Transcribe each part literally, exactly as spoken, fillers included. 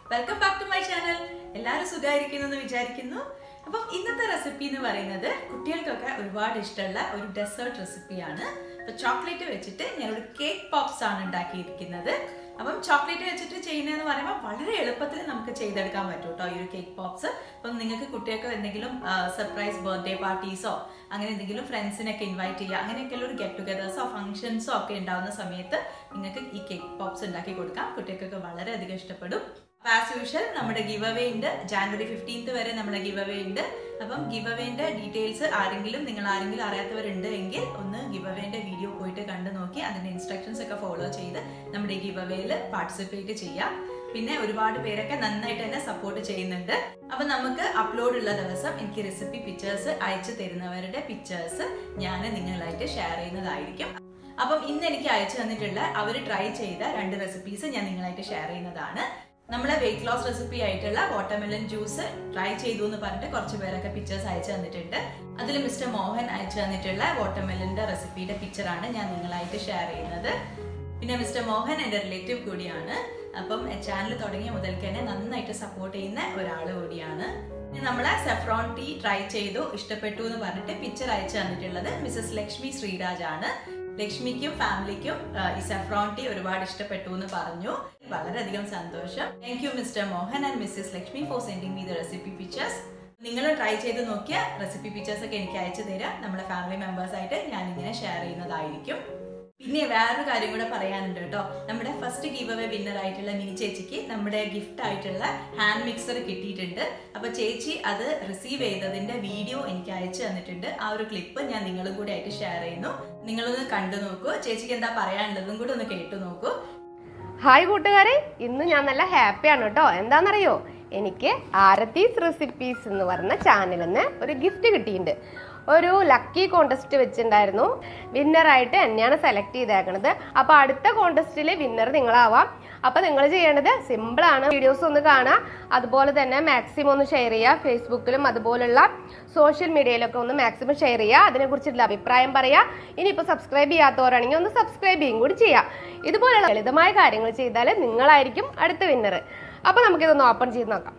Welcome back to my ചാനൽ. എല്ലാവരും സുഖമായിരിക്കുന്നു എന്ന് വിചാരിക്കുന്നു. അപ്പം ഇന്നത്തെ റെസിപ്പി എന്ന് പറയുന്നത് കുട്ടികൾക്കൊക്കെ ഒരുപാട് ഇഷ്ടമുള്ള ഒരു ഡെസേർട്ട് റെസിപ്പിയാണ്. അപ്പോൾ ചോക്ലേറ്റ് വെച്ചിട്ട് ഞാനൊരു കേക്ക് പോപ്സ് ആണ് ഉണ്ടാക്കിയിരിക്കുന്നത്. അപ്പം ചോക്ലേറ്റ് വെച്ചിട്ട് ചെയ്യുന്നതെന്ന് പറയുമ്പോൾ വളരെ എളുപ്പത്തിൽ നമുക്ക് ചെയ്തെടുക്കാൻ പറ്റും കേട്ടോ ഈ ഒരു കേക്ക് പോപ്സ്. അപ്പം നിങ്ങൾക്ക് കുട്ടികൾക്ക് എന്തെങ്കിലും സർപ്രൈസ് ബർത്ത്ഡേ പാർട്ടീസോ അങ്ങനെ എന്തെങ്കിലും ഫ്രണ്ട്സിനൊക്കെ ഇൻവൈറ്റ് ചെയ്യുക, അങ്ങനെയൊക്കെയുള്ള ഒരു ഗെറ്റ് ടുഗദേഴ്സോ ഫംഗ്ഷൻസോ ഒക്കെ ഉണ്ടാകുന്ന സമയത്ത് നിങ്ങൾക്ക് ഈ കേക്ക് പോപ്സ് ഉണ്ടാക്കി കൊടുക്കാം. കുട്ടികൾക്കൊക്കെ വളരെയധികം ഇഷ്ടപ്പെടും. ആസ് യൂഷ്വൽ നമ്മുടെ ഗിവ് അവേ ഉണ്ട്. ജാനുവരി ഫിഫ്റ്റീൻത്ത് വരെ നമ്മുടെ ഗിവ് അവേ ഉണ്ട്. അപ്പം ഗിവ് അവേന്റെ ഡീറ്റെയിൽസ് ആരെങ്കിലും നിങ്ങൾ ആരെങ്കിലും അറിയാത്തവരുണ്ട് എങ്കിൽ ഒന്ന് ഗിവ് അവേന്റെ വീഡിയോ പോയിട്ട് കണ്ടു നോക്കി അതിന്റെ ഇൻസ്ട്രക്ഷൻസ് ഒക്കെ ഫോളോ ചെയ്ത് നമ്മുടെ ഈ ഗിവ് അവേയിൽ പാർട്ടിസിപ്പേറ്റ് ചെയ്യാം. പിന്നെ ഒരുപാട് പേരൊക്കെ നന്നായിട്ട് തന്നെ സപ്പോർട്ട് ചെയ്യുന്നുണ്ട്. അപ്പൊ നമുക്ക് അപ്ലോഡ് ഉള്ള ദിവസം എനിക്ക് റെസിപ്പി പിക്ചേഴ്സ് അയച്ചു തരുന്നവരുടെ പിക്ചേഴ്സ് ഞാൻ നിങ്ങളായിട്ട് ഷെയർ ചെയ്യുന്നതായിരിക്കും. അപ്പം ഇന്ന് എനിക്ക് അയച്ചു തന്നിട്ടുള്ള അവർ ട്രൈ ചെയ്ത രണ്ട് റെസിപ്പീസ് ഞാൻ നിങ്ങളായിട്ട് ഷെയർ ചെയ്യുന്നതാണ്. നമ്മളെ വെയിറ്റ് ലോസ് റെസിപ്പി ആയിട്ടുള്ള വാട്ടർമെലൺ ജ്യൂസ് ട്രൈ ചെയ്തു എന്ന് പറഞ്ഞിട്ട് കുറച്ച് പേരൊക്കെ പിക്ചേഴ്സ് അയച്ചു തന്നിട്ടുണ്ട്. അതിൽ മിസ്റ്റർ മോഹൻ അയച്ചു തന്നിട്ടുള്ള വാട്ടർമെലന്റെ റെസിപ്പിയുടെ പിക്ചറാണ് ഞാൻ നിങ്ങളായിട്ട് ഷെയർ ചെയ്യുന്നത്. പിന്നെ മിസ്റ്റർ മോഹൻ എൻ്റെ റിലേറ്റീവ് കൂടിയാണ്. അപ്പം ചാനൽ തുടങ്ങിയ മുതൽക്ക് തന്നെ നന്നായിട്ട് സപ്പോർട്ട് ചെയ്യുന്ന ഒരാൾ കൂടിയാണ്. ഇനി നമ്മളെ സെഫ്രോൺ ടീ ട്രൈ ചെയ്തു ഇഷ്ടപ്പെട്ടു എന്ന് പറഞ്ഞിട്ട് പിക്ചർ അയച്ചു തന്നിട്ടുള്ളത് മിസസ് ലക്ഷ്മി ശ്രീരാജ് ആണ്. ലക്ഷ്മിക്കും ഫാമിലിക്കും ഈ സെഫ്രോൺ ടീ ഒരുപാട് ഇഷ്ടപ്പെട്ടു എന്ന് പറഞ്ഞു. വളരെയധികം സന്തോഷം. Thank you mister Mohan and missus Lakshmi for sending me the recipe pictures. നിങ്ങൾ ട്രൈ ചെയ്ത് നോക്കിയ റെസിപ്പി പിക്ചേഴ്സ് ഒക്കെ എനിക്ക് അയച്ചു തരാം. നമ്മുടെ ഫാമിലി മെമ്പേഴ്സ് ആയിട്ട് ഞാൻ ഇങ്ങനെ ഷെയർ ചെയ്യുന്നതായിരിക്കും. പിന്നെ വേറൊരു കാര്യം കൂടെ പറയാനുണ്ട് കേട്ടോ. നമ്മുടെ ഫസ്റ്റ് ഗിവ് അവേ വിന്നർ ആയിട്ടുള്ള മിനി ചേച്ചിക്ക് നമ്മുടെ ഗിഫ്റ്റ് ആയിട്ടുള്ള ഹാൻഡ് മിക്സർ കിട്ടിയിട്ടുണ്ട്. അപ്പൊ ചേച്ചി അത് റിസീവ് ചെയ്തതിന്റെ വീഡിയോ എനിക്ക് അയച്ചു തന്നിട്ടുണ്ട്. ആ ഒരു ക്ലിപ്പ് ഞാൻ നിങ്ങളും കൂടെ ആയിട്ട് ഷെയർ ചെയ്യുന്നു. നിങ്ങളൊന്ന് കണ്ടു നോക്കൂ. ചേച്ചിക്ക് എന്താ പറയാനുള്ളതും കൂടെ ഒന്ന് കേട്ടു നോക്കൂ. ഹായ് കൂട്ടുകാരെ, ഇന്ന് ഞാൻ നല്ല ഹാപ്പിയാണ് കേട്ടോ. എന്താണെന്നറിയോ, എനിക്ക് ആരത്തീസ് റെസിപ്പീസ് എന്ന് പറഞ്ഞ ചാനലിൽ നിന്ന് ഒരു ഗിഫ്റ്റ് കിട്ടിയിട്ടുണ്ട്. ഒരു ലക്കി കോൺടെസ്റ്റ് വെച്ചിട്ടുണ്ടായിരുന്നു. വിന്നറായിട്ട് എന്നെയാണ് സെലക്ട് ചെയ്തേക്കണത്. അപ്പോൾ അടുത്ത കോൺടെസ്റ്റിൽ വിന്നർ നിങ്ങളാവാം. അപ്പോൾ നിങ്ങൾ ചെയ്യേണ്ടത് സിമ്പിളാണ്. വീഡിയോസ് ഒന്ന് കാണുക, അതുപോലെ തന്നെ മാക്സിമം ഒന്ന് ഷെയർ ചെയ്യുക. ഫേസ്ബുക്കിലും അതുപോലുള്ള സോഷ്യൽ മീഡിയയിലൊക്കെ ഒന്ന് മാക്സിമം ഷെയർ ചെയ്യുക. അതിനെക്കുറിച്ചുള്ള അഭിപ്രായം പറയുക. ഇനിയിപ്പോൾ സബ്സ്ക്രൈബ് ചെയ്യാത്തവരാണെങ്കിൽ ഒന്ന് സബ്സ്ക്രൈബ് ചെയ്യും കൂടി ചെയ്യുക. ഇതുപോലുള്ള ലളിതമായ കാര്യങ്ങൾ ചെയ്താൽ നിങ്ങളായിരിക്കും അടുത്ത വിന്നർ. അപ്പോൾ നമുക്കിതൊന്ന് ഓപ്പൺ ചെയ്ത് നോക്കാം.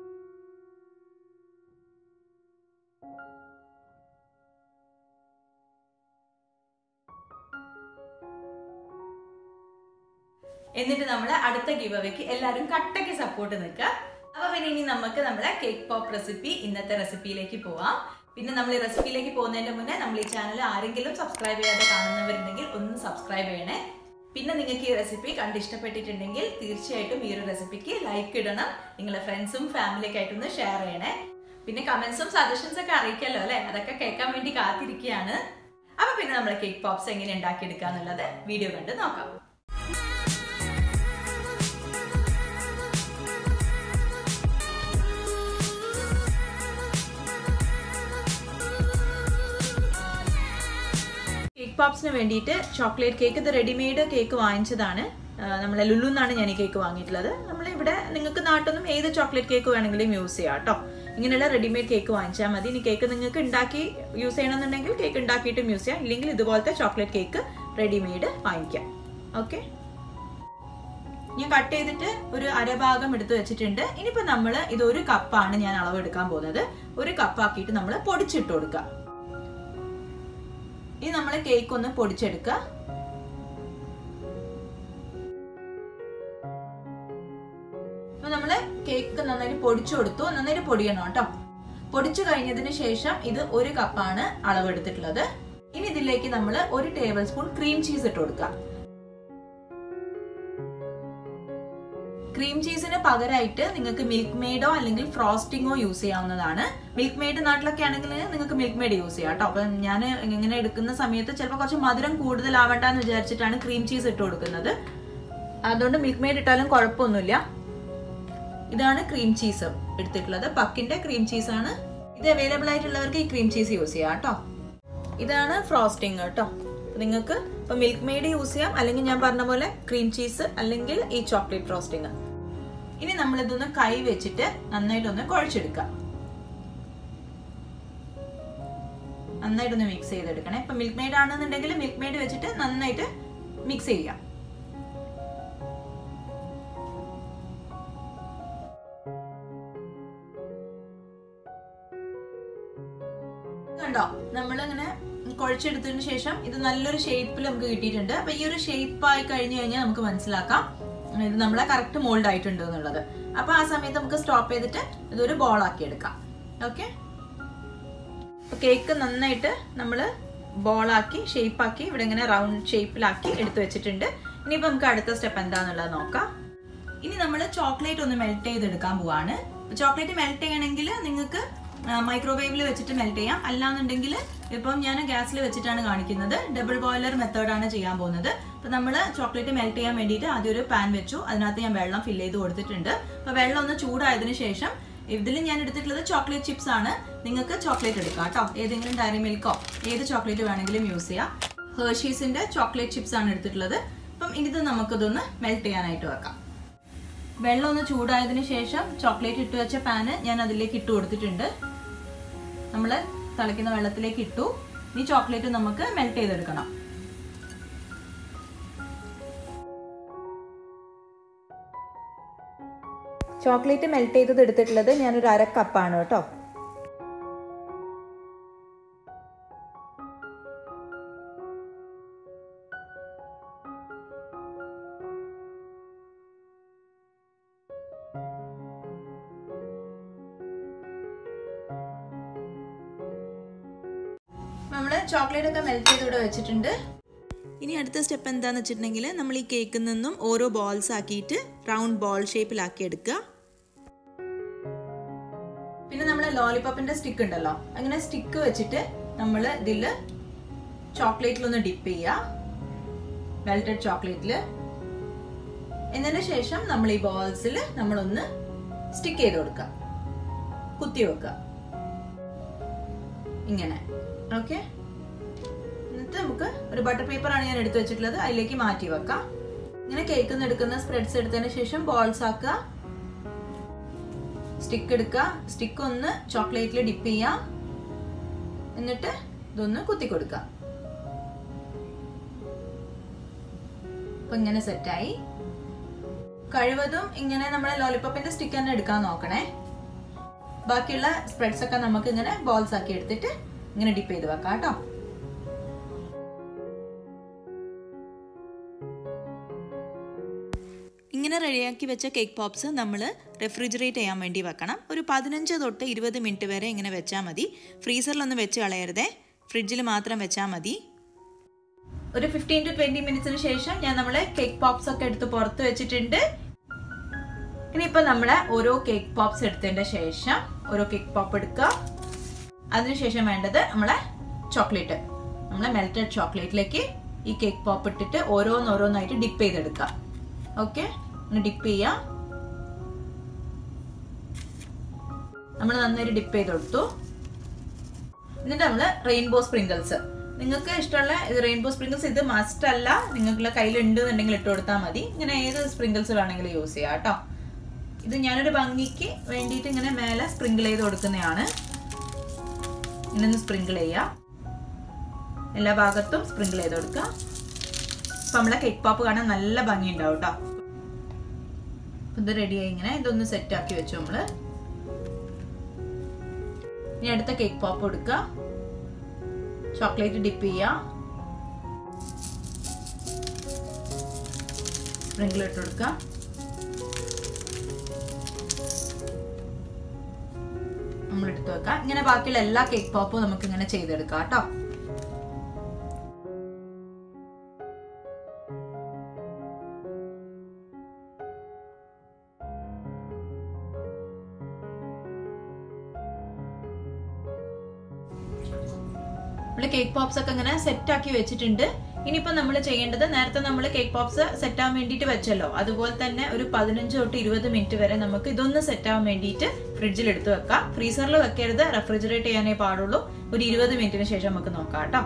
എന്നിട്ട് നമ്മൾ അടുത്ത ഗിവ് അവേക്ക് എല്ലാവരും കട്ടയ്ക്ക് സപ്പോർട്ട് നിൽക്കുക. അപ്പൊ പിന്നെ ഇനി നമുക്ക് നമ്മുടെ കേക്ക് പോപ്പ് റെസിപ്പി ഇന്നത്തെ റെസിപ്പിയിലേക്ക് പോവാം. പിന്നെ നമ്മൾ ഈ റെസിപ്പിയിലേക്ക് പോകുന്നതിന്റെ മുന്നേ നമ്മൾ ഈ ചാനൽ ആരെങ്കിലും സബ്സ്ക്രൈബ് ചെയ്യാതെ കാണുന്നവരുണ്ടെങ്കിൽ ഒന്ന് സബ്സ്ക്രൈബ് ചെയ്യണേ. പിന്നെ നിങ്ങൾക്ക് ഈ റെസിപ്പി കണ്ട് ഇഷ്ടപ്പെട്ടിട്ടുണ്ടെങ്കിൽ തീർച്ചയായിട്ടും ഈ ഒരു റെസിപ്പിക്ക് ലൈക്ക് ഇടണം. നിങ്ങളുടെ ഫ്രണ്ട്സും ഫാമിലിയൊക്കെ ആയിട്ടൊന്ന് ഷെയർ ചെയ്യണേ. പിന്നെ കമന്റ്സും സജഷൻസ് ഒക്കെ അറിയിക്കല്ലോ അല്ലെ, അതൊക്കെ കേൾക്കാൻ വേണ്ടി കാത്തിരിക്കുകയാണ്. അപ്പൊ പിന്നെ നമ്മൾ കേക്ക് പോപ്സ് എങ്ങനെ ഉണ്ടാക്കിയെടുക്കുക എന്നുള്ളത് വീഡിയോ കണ്ട് നോക്കാം. കേക്ക് പോപ്സിന് വേണ്ടിയിട്ട് ചോക്ലേറ്റ് കേക്ക്, ഇത് റെഡിമെയ്ഡ് കേക്ക് വാങ്ങിച്ചതാണ്. നമ്മളെ ലുലു എന്നാണ് ഞാൻ ഈ കേക്ക് വാങ്ങിയിട്ടുള്ളത്. നമ്മളിവിടെ നിങ്ങൾക്ക് നാട്ടിൽ ഏത് ചോക്ലേറ്റ് കേക്ക് വേണമെങ്കിലും യൂസ് ചെയ്യാം കേട്ടോ. ഇങ്ങനെയുള്ള റെഡിമെയ്ഡ് കേക്ക് വാങ്ങിച്ചാൽ മതി. ഇനി കേക്ക് നിങ്ങൾക്ക് ഉണ്ടാക്കി യൂസ് ചെയ്യണമെന്നുണ്ടെങ്കിൽ കേക്ക് ഉണ്ടാക്കിയിട്ടും യൂസ് ചെയ്യാം. ഇല്ലെങ്കിൽ ഇതുപോലത്തെ ചോക്ലേറ്റ് കേക്ക് റെഡിമെയ്ഡ് വാങ്ങിക്കാം. ഓക്കെ, ഞാൻ കട്ട് ചെയ്തിട്ട് ഒരു അരഭാഗം എടുത്ത് വെച്ചിട്ടുണ്ട്. ഇനിയിപ്പോൾ നമ്മൾ ഇത് ഒരു കപ്പാണ് ഞാൻ അളവ് എടുക്കാൻ പോകുന്നത്. ഒരു കപ്പാക്കിയിട്ട് നമ്മൾ പൊടിച്ചിട്ട് കൊടുക്കാം. ഇനി നമ്മൾ കേക്ക് ഒന്ന് പൊടിച്ചെടുക്കുക. അപ്പൊ നമ്മള് കേക്ക് നന്നായിട്ട് പൊടിച്ചു കൊടുത്തു. നന്നായിട്ട് പൊടിയണം കേട്ടോ. പൊടിച്ചു കഴിഞ്ഞതിന് ശേഷം ഇത് ഒരു കപ്പാണ് അളവെടുത്തിട്ടുള്ളത്. ഇനി ഇതിലേക്ക് നമ്മൾ ഒരു ടേബിൾ സ്പൂൺ ക്രീം ചീസ് ഇട്ട് കൊടുക്കുക. ക്രീം ചീസിന് പകരമായിട്ട് നിങ്ങൾക്ക് മിൽക്ക് മെയ്ഡോ അല്ലെങ്കിൽ ഫ്രോസ്റ്റിങ്ങോ യൂസ് ചെയ്യാവുന്നതാണ്. മിൽക്ക് മെയ്ഡ് നാട്ടിലൊക്കെ ആണെങ്കിൽ നിങ്ങൾക്ക് മിൽക്ക് മെയ്ഡ് യൂസ് ചെയ്യാം കേട്ടോ. അപ്പം ഞാൻ ഇങ്ങനെ എടുക്കുന്ന സമയത്ത് ചിലപ്പോൾ കുറച്ച് മധുരം കൂടുതലാവണ്ടെന്ന് വിചാരിച്ചിട്ടാണ് ക്രീം ചീസ് ഇട്ട് കൊടുക്കുന്നത്. അതുകൊണ്ട് മിൽക്ക് മെയ്ഡ് ഇട്ടാലും കുഴപ്പമൊന്നുമില്ല. ഇതാണ് ക്രീം ചീസ് എടുത്തിട്ടുള്ളത്. പക്കിന്റെ ക്രീം ചീസ് ആണ് ഇത്. അവൈലബിൾ ആയിട്ടുള്ളവർക്ക് ഈ ക്രീം ചീസ് യൂസ് ചെയ്യാം കേട്ടോ. ഇതാണ് ഫ്രോസ്റ്റിംഗ് കേട്ടോ. നിങ്ങൾക്ക് ഇപ്പൊ മിൽക്ക് മെയ്ഡ് യൂസ് ചെയ്യാം, അല്ലെങ്കിൽ ഞാൻ പറഞ്ഞ പോലെ ക്രീം ചീസ് അല്ലെങ്കിൽ ഈ ചോക്ലേറ്റ് ഫ്രോസ്റ്റിംഗ്. ഇനി നമ്മൾ ഇതൊന്ന് കൈ വെച്ചിട്ട് നന്നായിട്ടൊന്ന് കുഴച്ചെടുക്കാം. നന്നായിട്ടൊന്ന് മിക്സ് ചെയ്തെടുക്കണേ. ഇപ്പൊ മിൽക്ക് മെയ്ഡ് ആണെന്നുണ്ടെങ്കിൽ മിൽക്ക് മെയ്ഡ് വെച്ചിട്ട് നന്നായിട്ട് മിക്സ് ചെയ്യാം. കണ്ടോ, നമ്മളിങ്ങനെ കുഴച്ചെടുത്തതിന് ശേഷം ഇത് നല്ലൊരു ഷേപ്പിൽ നമുക്ക് കിട്ടിയിട്ടുണ്ട്. അപ്പൊ ഈ ഒരു ഷേപ്പ് ആയി കഴിഞ്ഞു കഴിഞ്ഞാൽ നമുക്ക് മനസ്സിലാക്കാം ഇത് നമ്മളെ കറക്റ്റ് മോൾഡ് ആയിട്ടുണ്ട് എന്നുള്ളത്. അപ്പൊ ആ സമയത്ത് നമുക്ക് സ്റ്റോപ്പ് ചെയ്തിട്ട് ഇതൊരു ബോൾ ആക്കി എടുക്കാം. ഓക്കെ, അപ്പൊ കേക്ക് നന്നായിട്ട് നമ്മള് ബോളാക്കി ഷേപ്പാക്കി ഇവിടെ ഇങ്ങനെ റൗണ്ട് ഷേപ്പിലാക്കി എടുത്തു വെച്ചിട്ടുണ്ട്. ഇനിയിപ്പോ നമുക്ക് അടുത്ത സ്റ്റെപ്പ് എന്താന്നുള്ളത് നോക്കാം. ഇനി നമ്മൾ ചോക്ലേറ്റ് ഒന്ന് മെൽറ്റ് ചെയ്തെടുക്കാൻ പോവാണ്. ചോക്ലേറ്റ് മെൽറ്റ് ചെയ്യണമെങ്കിൽ നിങ്ങൾക്ക് മൈക്രോവേവിൽ വെച്ചിട്ട് മെൽറ്റ് ചെയ്യാം. അല്ലാന്നുണ്ടെങ്കിൽ ഇപ്പം ഞാൻ ഗ്യാസിൽ വെച്ചിട്ടാണ് കാണിക്കുന്നത്. ഡബിൾ ബോയിലർ മെത്തേഡാണ് ചെയ്യാൻ പോകുന്നത്. അപ്പൊ നമ്മൾ ചോക്ലേറ്റ് മെൽറ്റ് ചെയ്യാൻ വേണ്ടിയിട്ട് ആദ്യം ഒരു പാൻ വെച്ചു. അതിനകത്ത് ഞാൻ വെള്ളം ഫില്ല് ചെയ്ത് കൊടുത്തിട്ടുണ്ട്. അപ്പൊ വെള്ളം ഒന്ന് ചൂടായതിനു ശേഷം ഇതിൽ ഞാൻ എടുത്തിട്ടുള്ളത് ചോക്ലേറ്റ് ചിപ്സ് ആണ്. നിങ്ങൾക്ക് ചോക്ലേറ്റ് എടുക്കാം കേട്ടോ. ഏതെങ്കിലും ഡയറി മിൽക്കോ ഏത് ചോക്ലേറ്റ് വേണമെങ്കിലും യൂസ് ചെയ്യാം. ഹെർഷീസിന്റെ ചോക്ലേറ്റ് ചിപ്സ് ആണ് എടുത്തിട്ടുള്ളത്. അപ്പം ഇത് നമുക്കിതൊന്ന് മെൽറ്റ് ചെയ്യാനായിട്ട് വെക്കാം. വെള്ളം ഒന്ന് ചൂടായതിനു ശേഷം ചോക്ലേറ്റ് ഇട്ട് വെച്ച പാന് ഞാൻ അതിലേക്ക് ഇട്ട് കൊടുത്തിട്ടുണ്ട്. നമ്മൾ തിളയ്ക്കുന്ന വെള്ളത്തിലേക്ക് ഇട്ടു. ഈ ചോക്ലേറ്റ് നമുക്ക് മെൽറ്റ് ചെയ്തെടുക്കണം. ചോക്ലേറ്റ് മെൽറ്റ് ചെയ്തത് എടുത്തിട്ടുള്ളത് ഞാനൊരു അര കപ്പാണ് കേട്ടോ. നമ്മള് ചോക്ലേറ്റ് ഒക്കെ മെൽറ്റ് ചെയ്ത് ഇവിടെ വെച്ചിട്ടുണ്ട്. ഇനി അടുത്ത സ്റ്റെപ്പ് എന്താന്ന് വെച്ചിട്ടുണ്ടെങ്കിൽ നമ്മൾ ഈ കേക്കിൽ നിന്നും ഓരോ ബോൾസ് ആക്കിയിട്ട് റൗണ്ട് ബോൾ ഷേപ്പിലാക്കി എടുക്കുക. പിന്നെ നമ്മളെ ലോലിപോപ്പിന്റെ സ്റ്റിക്ക് ഉണ്ടല്ലോ, അങ്ങനെ സ്റ്റിക്ക് വെച്ചിട്ട് നമ്മൾ ഇതില് ചോക്ലേറ്റിലൊന്ന് ഡിപ്പ് ചെയ്യുക, മെൽറ്റഡ് ചോക്ലേറ്റില്. എന്നതിന് ശേഷം നമ്മൾ ഈ ബോൾസിൽ നമ്മളൊന്ന് സ്റ്റിക്ക് ചെയ്ത് കൊടുക്കുക, കുത്തി വെക്കുക ഇങ്ങനെ. ഓക്കെ, എന്നിട്ട് നമുക്ക് ഒരു ബട്ടർ പേപ്പർ ആണ് ഞാൻ എടുത്തു വെച്ചിട്ടുള്ളത്, അതിലേക്ക് മാറ്റി വെക്കാം. ഇങ്ങനെ കേക്കിൽ നിന്ന് എടുക്കുന്ന സ്പ്രെഡ്സ് എടുത്തതിന് ശേഷം ബോൾസ് ആക്കുക, സ്റ്റിക്ക് എടുക്കുക, സ്റ്റിക്ക് ഒന്ന് ചോക്ലേറ്റിൽ ഡിപ്പ് ചെയ്യുക, എന്നിട്ട് ഇതൊന്ന് കുത്തി കൊടുക്കുക. അപ്പൊ ഇങ്ങനെ സെറ്റായി. കഴിവതും ഇങ്ങനെ നമ്മളെ ലോലിപോപ്പിന്റെ സ്റ്റിക്ക് തന്നെ എടുക്കാൻ നോക്കണേ. ബാക്കിയുള്ള സ്പ്രെഡ്സ് ഒക്കെ നമുക്ക് ഇങ്ങനെ ബോൾസ് ആക്കി എടുത്തിട്ട് ഇങ്ങനെ ഡിപ്പ് ചെയ്ത് വെക്കാം കേട്ടോ. ഇങ്ങനെ റെഡിയാക്കി വെച്ച കേക്ക് പോപ്സ് നമ്മൾ റെഫ്രിജറേറ്റ് ചെയ്യാൻ വേണ്ടി വെക്കണം. ഒരു പതിനഞ്ച് തൊട്ട് ഇരുപത് മിനിറ്റ് വരെ ഇങ്ങനെ വെച്ചാൽ മതി. ഫ്രീസറിലൊന്നും വെച്ച് കളയരുതേ, ഫ്രിഡ്ജിൽ മാത്രം വെച്ചാൽ മതി. ഒരു ഫിഫ്റ്റീൻ ടു ട്വന്റി മിനിറ്റ്സിന് ശേഷം ഞാൻ നമ്മളെ കേക്ക് പോപ്സ് ഒക്കെ എടുത്ത് പുറത്ത് വെച്ചിട്ടുണ്ട്. ഇനിയിപ്പോൾ നമ്മളെ ഓരോ കേക്ക് പോപ്സ് എടുത്തതിന്റെ ശേഷം ഓരോ കേക്ക് പോപ്പ് എടുക്കുക. അതിനുശേഷം വേണ്ടത് നമ്മളെ ചോക്ലേറ്റ്, നമ്മളെ മെൽറ്റഡ് ചോക്ലേറ്റിലേക്ക് ഈ കേക്ക് പോപ്പ് ഇട്ടിട്ട് ഓരോന്നോരോന്നായിട്ട് ഡിപ്പ് ചെയ്തെടുക്കുക. ഓക്കെ, ഡിപ്പ് ചെയ്യാം. നമ്മൾ നന്നായിട്ട് ഡിപ്പ് ചെയ്ത് കൊടുത്തു. എന്നിട്ട് നമ്മള് റെയിൻബോ സ്പ്രിങ്കിൾസ്, നിങ്ങൾക്ക് ഇഷ്ടമുള്ള റെയിൻബോ സ്പ്രിങ്കിൾസ്, ഇത് മസ്റ്റ് അല്ല, നിങ്ങളുടെ കയ്യിലുണ്ട് എന്നുണ്ടെങ്കിൽ ഇട്ട് കൊടുത്താൽ മതി. ഇങ്ങനെ ഏത് സ്പ്രിങ്കിൾസ് വേണമെങ്കിലും യൂസ് ചെയ്യാം കേട്ടോ. ഇത് ഞാനൊരു ഭംഗിക്ക് വേണ്ടിയിട്ട് ഇങ്ങനെ മേലെ സ്പ്രിങ്കിൾ ചെയ്ത് കൊടുക്കുന്നതാണ്. ഇങ്ങനെ ഒന്ന് സ്പ്രിങ്കിൾ ചെയ്യാം, എല്ലാ ഭാഗത്തും സ്പ്രിങ്കിൾ ചെയ്ത് കൊടുക്കുക. അപ്പൊ നമ്മളെ കേക്ക് പോപ്പ് കാണാൻ നല്ല ഭംഗി ഉണ്ടാവും കേട്ടോ. ഇത് റെഡിയായി. ഇങ്ങനെ ഇതൊന്ന് സെറ്റ് ആക്കി വെച്ചു നമ്മള്. ഇനി അടുത്ത കേക്ക് പോപ്പ് എടുക്കുക, ചോക്ലേറ്റ് ഡിപ്പ് ചെയ്യുക, സ്പ്രിങ്കിൾ ഇട്ട് കൊടുക്കുക. നമ്മൾ എടുത്തു വെക്കാം. ഇങ്ങനെ ബാക്കിയുള്ള എല്ലാ കേക്ക് പോപ്പും നമുക്ക് ഇങ്ങനെ ചെയ്തെടുക്കാം കേട്ടോ. നമ്മള് കേക്ക് പോപ്സ് ഒക്കെ ഇങ്ങനെ സെറ്റ് ആക്കി വെച്ചിട്ടുണ്ട്. ഇനിയിപ്പോ നമ്മൾ ചെയ്യേണ്ടത്, നേരത്തെ നമ്മൾ കേക്ക് പോപ്സ് സെറ്റ് ആവാൻ വേണ്ടിയിട്ട് വെച്ചല്ലോ, അതുപോലെ തന്നെ ഒരു പതിനഞ്ച് തൊട്ട് ഇരുപത് മിനിറ്റ് വരെ നമുക്ക് ഇതൊന്ന് സെറ്റ് ആവാൻ വേണ്ടിയിട്ട് ഫ്രിഡ്ജിൽ എടുത്ത് വെക്കാം. ഫ്രീസറിൽ വെക്കരുത്, റെഫ്രിജറേറ്റ് ചെയ്യാനേ പാടുള്ളൂ. ഒരു ഇരുപത് മിനിറ്റിന് ശേഷം നമുക്ക് നോക്കാം കേട്ടോ.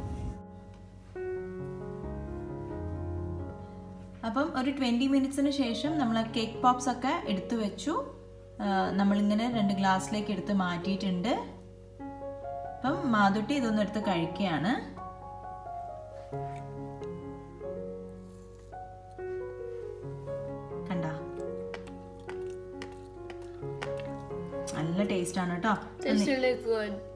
അപ്പം ഒരു ട്വന്റി മിനിറ്റ്സിന് ശേഷം നമ്മൾ കേക്ക് പോപ്സ് ഒക്കെ എടുത്തു വെച്ചു. നമ്മളിങ്ങനെ രണ്ട് ഗ്ലാസ്സിലേക്ക് എടുത്ത് മാറ്റിയിട്ടുണ്ട്. അപ്പം മാതുട്ടി ഇതൊന്നും എടുത്ത് കഴിക്കുകയാണ്. കണ്ട, നല്ല ടേസ്റ്റ് ആണ് കേട്ടോ.